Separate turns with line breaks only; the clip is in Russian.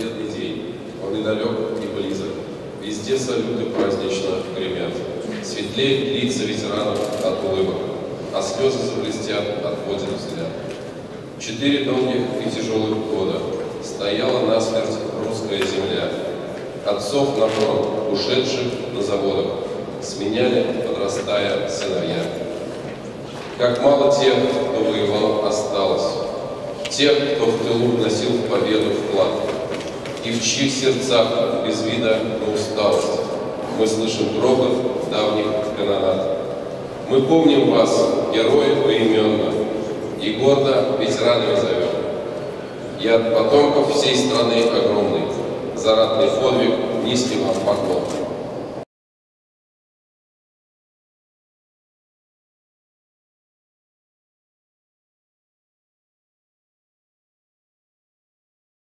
бедный день, он недалек и близок. Везде салюты празднично гремят. Светлеют лица ветеранов от улыбок, а слезы заблестят, отводят взгляд. 4 долгих и тяжелых года стояла насмерть русская земля. Отцов на фронт, ушедших на заводах, сменяли, подрастая, сыновья. Как мало тех, кто воевал, осталось, тех, кто в тылу вносил в победу вклад, и в чьих сердцах без вида на усталость мы слышим грохот давних канонад. Мы помним вас, герои, поименно, и гордо ветеранами зовем. И от потомков всей страны огромный, за ратный подвиг низкий вам поклон.